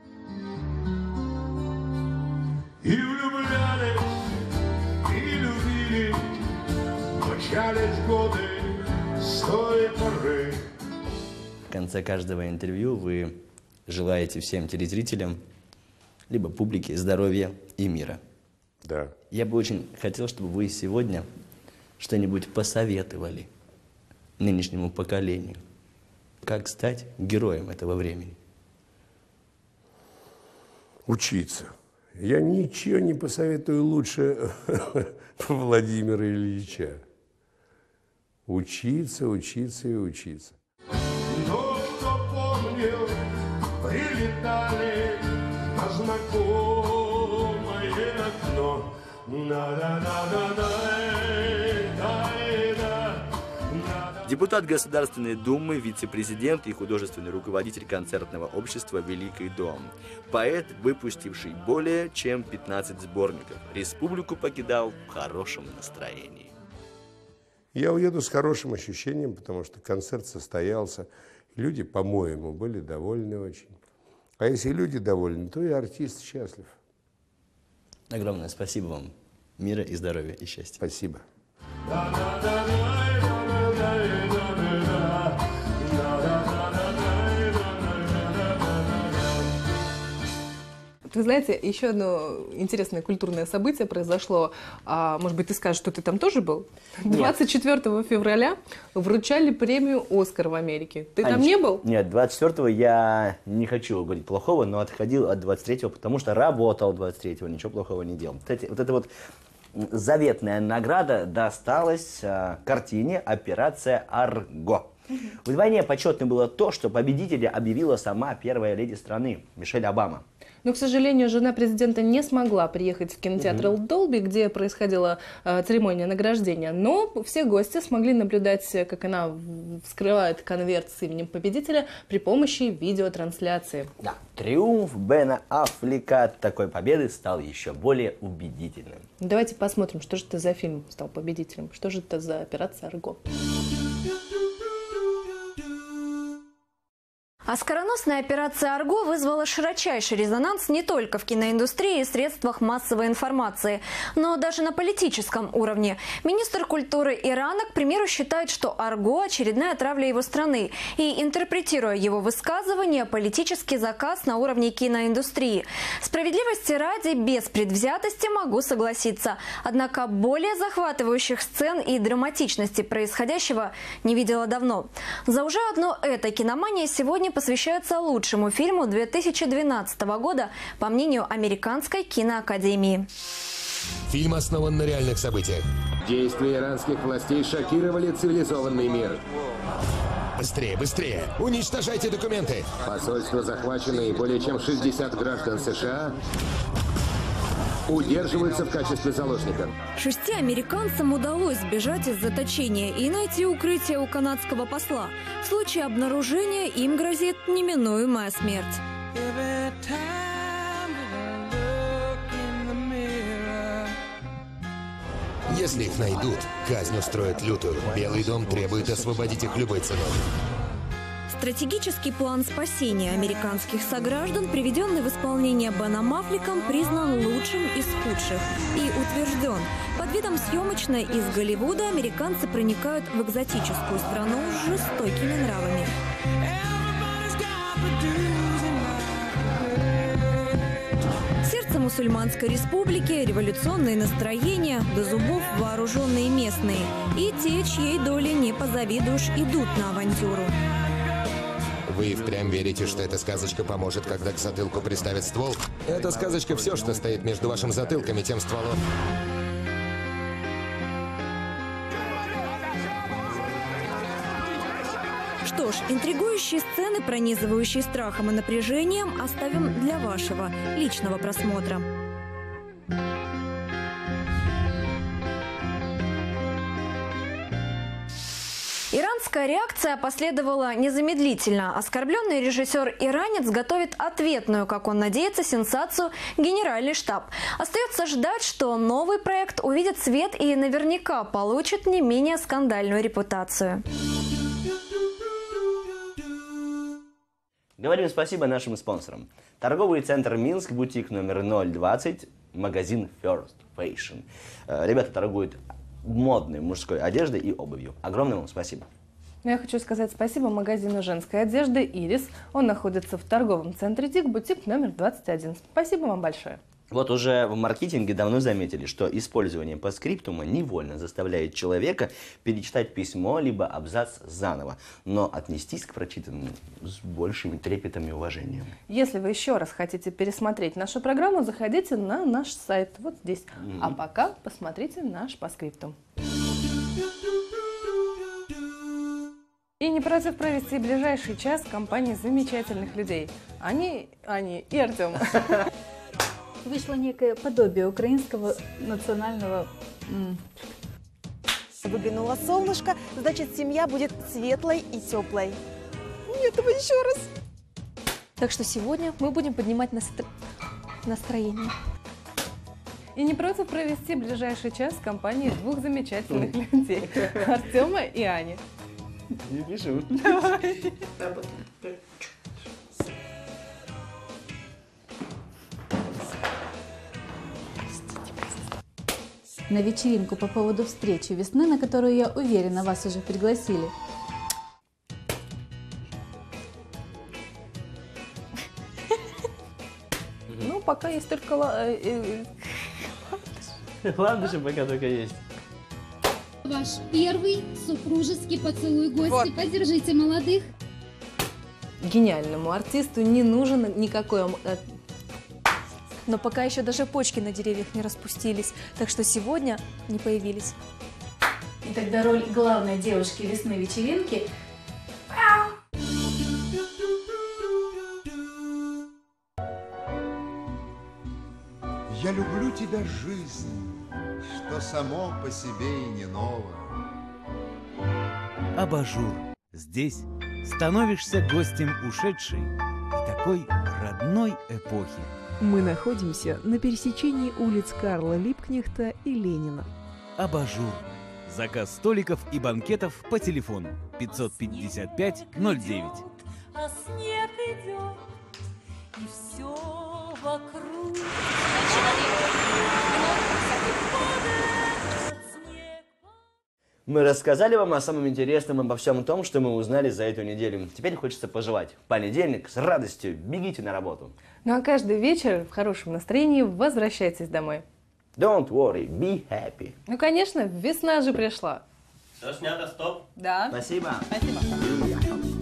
И влюблялись, и любили, мчались годы с той поры. В конце каждого интервью вы желаете всем телезрителям, либо публике, здоровья и мира. Да. Я бы очень хотел, чтобы вы сегодня что-нибудь посоветовали нынешнему поколению. Как стать героем этого времени? Учиться. Я ничего не посоветую лучше Владимира Ильича. Учиться, учиться и учиться. Но кто помнил, прилетали на знакомое окно. Депутат Государственной Думы, вице-президент и художественный руководитель концертного общества «Великий дом». Поэт, выпустивший более чем пятнадцать сборников. Республику покидал в хорошем настроении. Я уеду с хорошим ощущением, потому что концерт состоялся. Люди, по-моему, были довольны очень. А если люди довольны, то и артист счастлив. Огромное спасибо вам. Мира и здоровья и счастья. Спасибо. Вы знаете, еще одно интересное культурное событие произошло. А, может быть, ты скажешь, что ты там тоже был? двадцать четвёртого февраля вручали премию «Оскар» в Америке. Ты А, там не был? Нет, двадцать четвёртого я не хочу говорить плохого, но отходил от двадцать третьего, потому что работал двадцать третьего, ничего плохого не делал. Кстати, вот эта вот заветная награда досталась а, картине «Операция Арго». Вдвойне почетно было то, что победителя объявила сама первая леди страны Мишель Обама. Но, к сожалению, жена президента не смогла приехать в кинотеатр Мгм. Долби, где происходила э, церемония награждения. Но все гости смогли наблюдать, как она в- вскрывает конверт с именем победителя при помощи видеотрансляции. Да. Триумф Бена Аффлека от такой победы стал еще более убедительным. Давайте посмотрим, что же это за фильм стал победителем, что же это за операция «Арго». Оскароносная операция «Арго» вызвала широчайший резонанс не только в киноиндустрии и средствах массовой информации, но даже на политическом уровне. Министр культуры Ирана, к примеру, считает, что «Арго» – очередная травля его страны и, интерпретируя его высказывание, политический заказ на уровне киноиндустрии. Справедливости ради, без предвзятости могу согласиться. Однако более захватывающих сцен и драматичности происходящего не видела давно. За уже одно это киномания сегодня посвящается лучшему фильму две тысячи двенадцатого года, по мнению Американской киноакадемии. Фильм основан на реальных событиях. Действия иранских властей шокировали цивилизованный мир. Быстрее, быстрее! Уничтожайте документы! Посольство захвачено, и более чем шестьдесят граждан США удерживаются в качестве заложников. Шести американцам удалось сбежать из заточения и найти укрытие у канадского посла. В случае обнаружения им грозит неминуемая смерть. Если их найдут, казнь устроят лютую. Белый дом требует освободить их любой ценой. Стратегический план спасения американских сограждан, приведенный в исполнение Беном Аффлеком, признан лучшим из худших и утвержден. Под видом съемочной из Голливуда американцы проникают в экзотическую страну с жестокими нравами. Сердце мусульманской республики, революционные настроения, до зубов вооруженные местные. И те, чьей доли не позавидуешь, идут на авантюру. Вы впрямь верите, что эта сказочка поможет, когда к затылку приставят ствол? Эта сказочка все, что стоит между вашим затылком и тем стволом. Что ж, интригующие сцены, пронизывающие страхом и напряжением, оставим для вашего личного просмотра. Иранская реакция последовала незамедлительно. Оскорбленный режиссер-иранец готовит ответную, как он надеется, сенсацию Генеральный штаб. Остается ждать, что новый проект увидит свет и наверняка получит не менее скандальную репутацию. Говорим спасибо нашим спонсорам. Торговый центр Минск, бутик номер ноль двадцать, магазин First Fashion. Э, Ребята торгуют модной мужской одеждой и обувью. Огромное вам спасибо. Я хочу сказать спасибо магазину женской одежды «Ирис». Он находится в торговом центре ДИК, бутик номер двадцать один. Спасибо вам большое. Вот уже в маркетинге давно заметили, что использование постскриптума невольно заставляет человека перечитать письмо либо абзац заново, но отнестись к прочитанному с большим трепетом и уважением. Если вы еще раз хотите пересмотреть нашу программу, заходите на наш сайт вот здесь. Мгм. А пока посмотрите наш постскриптум. И не против провести ближайший час в компании замечательных людей. Они, Ани и Артем. Вышло некое подобие украинского национального... Выглянуло солнышко, значит, семья будет светлой и теплой. Нет, давай еще раз. Так что сегодня мы будем поднимать настро... настроение. И не против провести ближайший час в компании двух замечательных людей. Артема и Ани. Не пишу. Давай. На вечеринку по поводу встречи весны, на которую, я уверена, вас уже пригласили. Ну, пока есть только... ла- э, э, Ландыши пока только есть. Ваш первый супружеский поцелуй, гости. Вот. Поддержите молодых. Гениальному артисту не нужен никакой... ом- э, Но пока еще даже почки на деревьях не распустились, так что сегодня не появились. И тогда роль главной девушки весны вечеринки Я люблю тебя, жизнь, что само по себе и не ново. Абажур. Здесь становишься гостем ушедшей и такой родной эпохи. Мы находимся на пересечении улиц Карла Липкнехта и Ленина. Абажур. Заказ столиков и банкетов по телефону пятьсот пятьдесят пять ноль девять. А снег идет, и все вокруг. Мы рассказали вам о самом интересном, обо всем том, что мы узнали за эту неделю. Теперь хочется пожелать. В понедельник с радостью бегите на работу. Ну а каждый вечер в хорошем настроении возвращайтесь домой. Don't worry, be happy. Ну, конечно, весна же пришла. Все снято, стоп. Да. Спасибо. Спасибо.